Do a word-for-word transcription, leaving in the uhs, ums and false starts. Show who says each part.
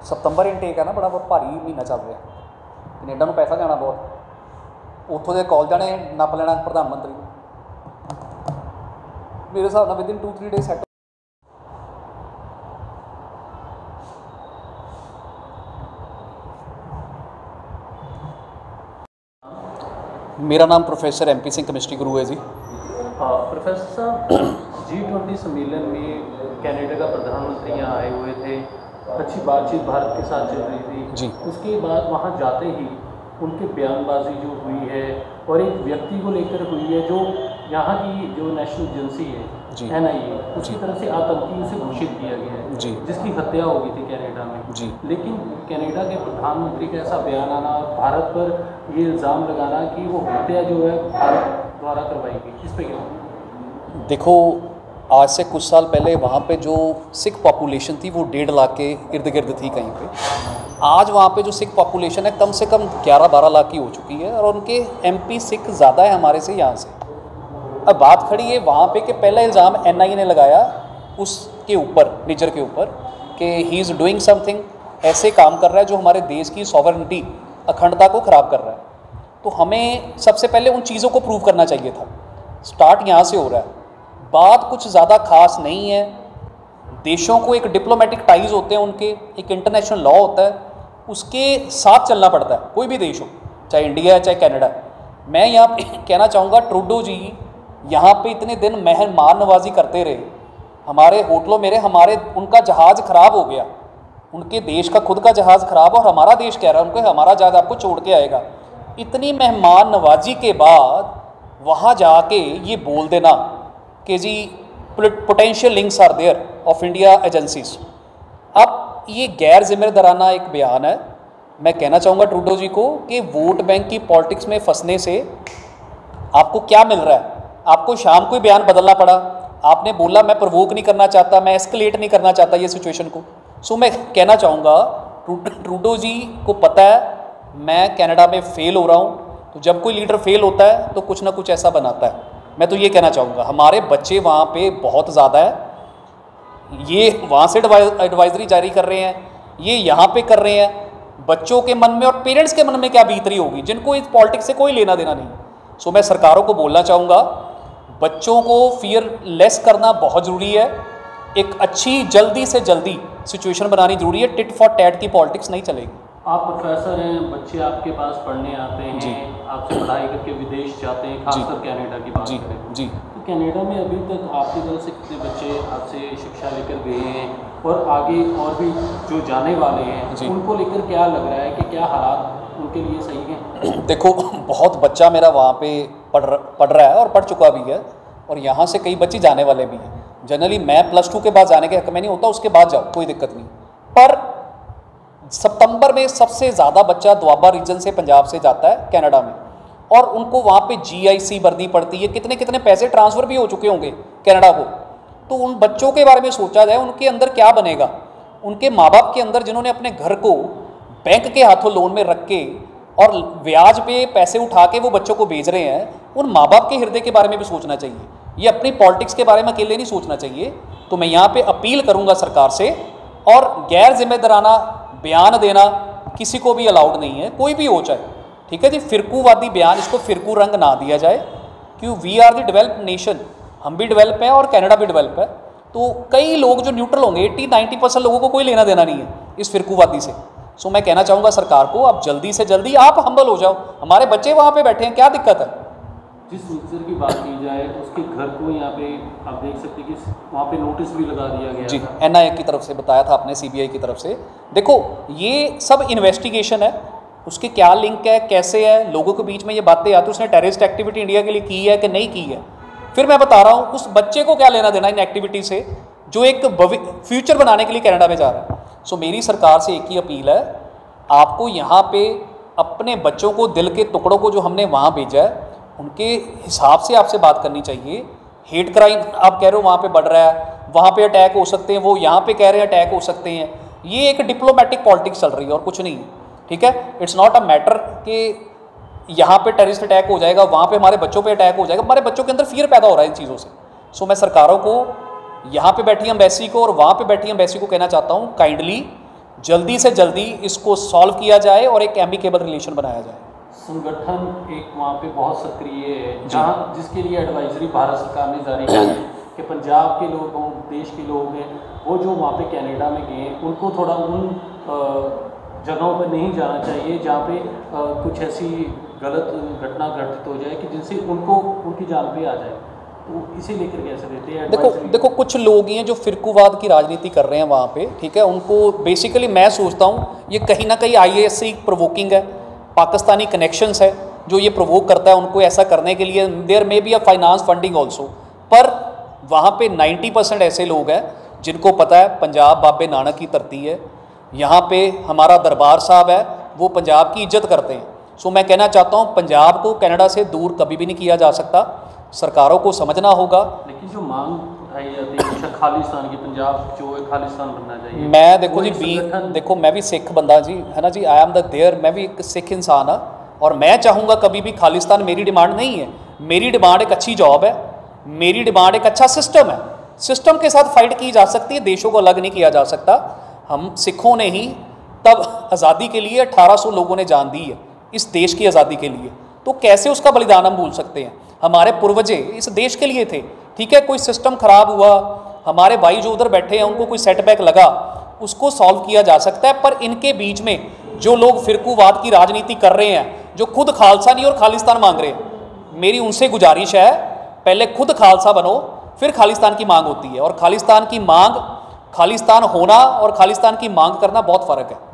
Speaker 1: ਸਤੰਬਰ intake ਹੈ ਨਾ, ਬੜਾ ਬਹੁਤ ਭਾਰੀ ਮਹੀਨਾ ਚੱਲ ਰਿਹਾ। ਕੈਨੇਡਾ ਨੂੰ ਪੈਸਾ ਜਾਣਾ ਬਹੁਤ, ਉੱਥੋਂ ਦੇ ਕਾਲਜਾਂ ਨੇ ਨੱਪ ਲੈਣਾ ਪ੍ਰਧਾਨ ਮੰਤਰੀ ਨੂੰ। ਮੇਰੇ ਹਿਸਾਬ ਨਾਲ within two three days set. मेरा नाम professor M P Singh chemistry Guru है जी।
Speaker 2: प्रोफेसर साहब, जी ट्वेंटी सम्मेलन में कनाडा का प्रधानमंत्री यहाँ आए हुए थे, अच्छी बातचीत भारत के साथ चल रही थी
Speaker 1: जी।
Speaker 2: उसके बाद वहाँ जाते ही उनकी बयानबाजी जो हुई है और एक व्यक्ति को लेकर हुई है जो यहाँ की जो नेशनल एजेंसी है एन आई ए, उसकी तरफ से आतंकी उसे घोषित किया गया है
Speaker 1: जी,
Speaker 2: जिसकी हत्या हो गई थी कनाडा में
Speaker 1: जी।
Speaker 2: लेकिन कनाडा के प्रधानमंत्री का ऐसा बयान आना, भारत पर ये इल्ज़ाम लगाना कि वो हत्या जो है भारत द्वारा करवाई गई, इस पर क्या?
Speaker 1: देखो, आज से कुछ साल पहले वहाँ पे जो सिख पॉपुलेशन थी वो डेढ़ लाख के इर्द गिर्द थी कहीं पे। आज वहाँ पे जो सिख पॉपुलेशन है कम से कम ग्यारह बारह लाख की हो चुकी है और उनके एम पी सिख ज़्यादा है हमारे से यहाँ से। अब बात खड़ी है वहाँ पे कि पहला इल्ज़ाम एन आई ए ने लगाया उसके ऊपर, निजर के ऊपर, कि ही इज़ डूइंग समथिंग, ऐसे काम कर रहा है जो हमारे देश की सॉवरेनिटी, अखंडता को ख़राब कर रहा है। तो हमें सबसे पहले उन चीज़ों को प्रूव करना चाहिए था। स्टार्ट यहाँ से हो रहा है। बात कुछ ज़्यादा खास नहीं है। देशों को एक डिप्लोमेटिक टाइज होते हैं उनके, एक इंटरनेशनल लॉ होता है, उसके साथ चलना पड़ता है, कोई भी देश हो, चाहे इंडिया है चाहे कनाडा। मैं यहाँ पे कहना चाहूँगा, ट्रूडो जी यहाँ पे इतने दिन मेहमान नवाजी करते रहे, हमारे होटलों में रहे, हमारे उनका जहाज़ ख़राब हो गया, उनके देश का खुद का जहाज़ ख़राब, और हमारा देश कह रहा है उनको हमारा जहाज़ आपको छोड़ के आएगा। इतनी मेहमान नवाजी के बाद वहाँ जाके ये बोल देना कि जी potential links are there of India agencies. अब ये गैर जिम्मेदाराना एक बयान है। मैं कहना चाहूँगा ट्रूडो जी को कि वोट बैंक की पॉलिटिक्स में फंसने से आपको क्या मिल रहा है? आपको शाम को ही बयान बदलना पड़ा। आपने बोला मैं प्रवोक नहीं करना चाहता, मैं एस्केलेट नहीं करना चाहता ये सिचुएशन को। सो मैं कहना चाहूँगा ट्रूडो जी को पता है मैं कनाडा में फ़ेल हो रहा हूँ, तो जब कोई लीडर फेल होता है तो कुछ ना कुछ ऐसा बनाता है। मैं तो ये कहना चाहूँगा हमारे बच्चे वहाँ पे बहुत ज़्यादा है, ये वहाँ से एडवाइजरी जारी कर रहे हैं, ये यहाँ पे कर रहे हैं। बच्चों के मन में और पेरेंट्स के मन में क्या बीत रही होगी जिनको इस पॉलिटिक्स से कोई लेना देना नहीं। सो मैं सरकारों को बोलना चाहूँगा बच्चों को फियर लेस करना बहुत ज़रूरी है। एक अच्छी जल्दी से जल्दी सिचुएशन बनानी जरूरी है। टिट फॉर टैट की पॉलिटिक्स नहीं चलेगी।
Speaker 2: आप प्रोफेसर हैं, बच्चे आपके पास पढ़ने आते हैं, आपसे पढ़ाई करके विदेश जाते हैं, खासकर कनाडा की बात करें
Speaker 1: जी,
Speaker 2: तो कनाडा में अभी तक आपकी तरफ से कितने बच्चे आपसे शिक्षा लेकर गए हैं और आगे और भी जो जाने वाले हैं उनको लेकर क्या लग रहा है कि क्या हालात उनके लिए सही हैं?
Speaker 1: देखो, बहुत बच्चा मेरा वहाँ पे पढ़ पढ़ रहा है और पढ़ चुका भी है, और यहाँ से कई बच्चे जाने वाले भी हैं। जनरली मैं प्लस टू के बाद जाने के हक में नहीं होता, उसके बाद जाओ कोई दिक्कत नहीं। पर सितंबर में सबसे ज़्यादा बच्चा दुआबा रीजन से पंजाब से जाता है कनाडा में, और उनको वहाँ पे जी आई सी भरनी पड़ती है। कितने कितने पैसे ट्रांसफ़र भी हो चुके होंगे कनाडा को। तो उन बच्चों के बारे में सोचा जाए, उनके अंदर क्या बनेगा। उनके माँ बाप के अंदर जिन्होंने अपने घर को बैंक के हाथों लोन में रख के और ब्याज पे पैसे उठा के वो बच्चों को भेज रहे हैं, उन माँ बाप के हृदय के बारे में भी सोचना चाहिए। ये अपनी पॉलिटिक्स के बारे में अकेले नहीं सोचना चाहिए। तो मैं यहाँ पे अपील करूँगा सरकार से, और गैर जिम्मेदाराना बयान देना किसी को भी अलाउड नहीं है, कोई भी हो चाहे, ठीक है जी। फिरकूवादी बयान, इसको फिरकू रंग ना दिया जाए, क्यों we are the developed nation, हम भी डेवलप हैं और कनाडा भी डेवलप है। तो कई लोग जो न्यूट्रल होंगे, अस्सी नब्बे परसेंट लोगों को कोई लेना देना नहीं है इस फिरकूवादी से। सो मैं कहना चाहूँगा सरकार को, आप जल्दी से जल्दी आप हम्बल हो जाओ। हमारे बच्चे वहाँ पे बैठे हैं, क्या दिक्कत है?
Speaker 2: जिस मिक्सर की बात की जाए उसके घर को यहाँ पे आप देख सकते हैं कि वहाँ पे नोटिस भी लगा दिया गया
Speaker 1: जी, एन आई ए की तरफ से बताया था आपने, सी बी आई की तरफ से। देखो, ये सब इन्वेस्टिगेशन है, उसके क्या लिंक है, कैसे है, लोगों के बीच में ये बातें आती, उसने टेररिस्ट एक्टिविटी इंडिया के लिए की है कि नहीं की है। फिर मैं बता रहा हूँ, उस बच्चे को क्या लेना देना इन एक्टिविटी से जो एक फ्यूचर बनाने के लिए कनाडा में जा रहा है। सो मेरी सरकार से एक ही अपील है, आपको यहाँ पे अपने बच्चों को, दिल के टुकड़ों को जो हमने वहाँ भेजा है, उनके हिसाब से आपसे बात करनी चाहिए। हेट क्राइम आप कह रहे हो वहाँ पे बढ़ रहा है, वहाँ पे अटैक हो सकते हैं, वो यहाँ पे कह रहे हैं अटैक हो सकते हैं। ये एक डिप्लोमेटिक पॉलिटिक्स चल रही है और कुछ नहीं, ठीक है। इट्स नॉट अ मैटर कि यहाँ पे टेररिस्ट अटैक हो जाएगा, वहाँ पे हमारे बच्चों पे अटैक हो जाएगा। हमारे बच्चों के अंदर फियर पैदा हो रहा है इन चीज़ों से। सो मैं सरकारों को, यहाँ पे बैठी एम्बेसी को और वहाँ पे बैठी एम्बेसी को कहना चाहता हूँ, काइंडली जल्दी से जल्दी इसको सॉल्व किया जाए और एक एमिकेबल रिलेशन बनाया जाए।
Speaker 2: संगठन एक वहाँ पे बहुत सक्रिय है, जहाँ जिसके लिए एडवाइजरी भारत सरकार ने जारी की है कि पंजाब के लोग हों, देश के लोग हैं, वो जो वहाँ पे कनाडा में गए उनको थोड़ा उन जगहों पर नहीं जाना चाहिए जहाँ पे कुछ ऐसी गलत घटना घटित हो जाए कि जिनसे उनको उनकी जान पे आ जाए। तो इसे लेकर कैसे देते हैं?
Speaker 1: देखो देखो कुछ लोग हैं जो फिरकूवाद की राजनीति कर रहे हैं वहाँ पे, ठीक है। उनको बेसिकली मैं सोचता हूँ ये कहीं ना कहीं आई ए एस से प्रोवोकिंग है, पाकिस्तानी कनेक्शंस है जो ये प्रोवोक करता है उनको ऐसा करने के लिए। There may be a finance funding also, पर वहाँ पे नाइन्टी परसेंट ऐसे लोग हैं जिनको पता है पंजाब बाबे नानक की धरती है, यहाँ पे हमारा दरबार साहब है, वो पंजाब की इज्जत करते हैं। सो मैं कहना चाहता हूँ पंजाब को कनाडा से दूर कभी भी नहीं किया जा सकता, सरकारों को समझना होगा।
Speaker 2: लेकिन जो मांग उठाई जाती है खालिस्तान की, पंजाब जो है खालिस्तान बनना चाहिए।
Speaker 1: मैं देखो जी बी देखो मैं भी सिख बंदा जी, है ना जी, आई एम द देयर, मैं भी एक सिख इंसान हाँ, और मैं चाहूँगा कभी भी खालिस्तान मेरी डिमांड नहीं है। मेरी डिमांड एक अच्छी जॉब है, मेरी डिमांड एक अच्छा सिस्टम है। सिस्टम के साथ फाइट की जा सकती है, देशों को अलग नहीं किया जा सकता। हम सिखों ने ही तब आज़ादी के लिए अठारह सौ लोगों ने जान दी है इस देश की आज़ादी के लिए, तो कैसे उसका बलिदान हम भूल सकते हैं? हमारे पूर्वजे इस देश के लिए थे, ठीक है। कोई सिस्टम खराब हुआ, हमारे भाई जो उधर बैठे हैं उनको कोई सेटबैक लगा, उसको सॉल्व किया जा सकता है। पर इनके बीच में जो लोग फिरकूवाद की राजनीति कर रहे हैं, जो खुद खालसा नहीं और खालिस्तान मांग रहे हैं, मेरी उनसे गुजारिश है पहले खुद खालसा बनो, फिर खालिस्तान की मांग होती है। और खालिस्तान की मांग, खालिस्तान होना और खालिस्तान की मांग करना बहुत फ़र्क है।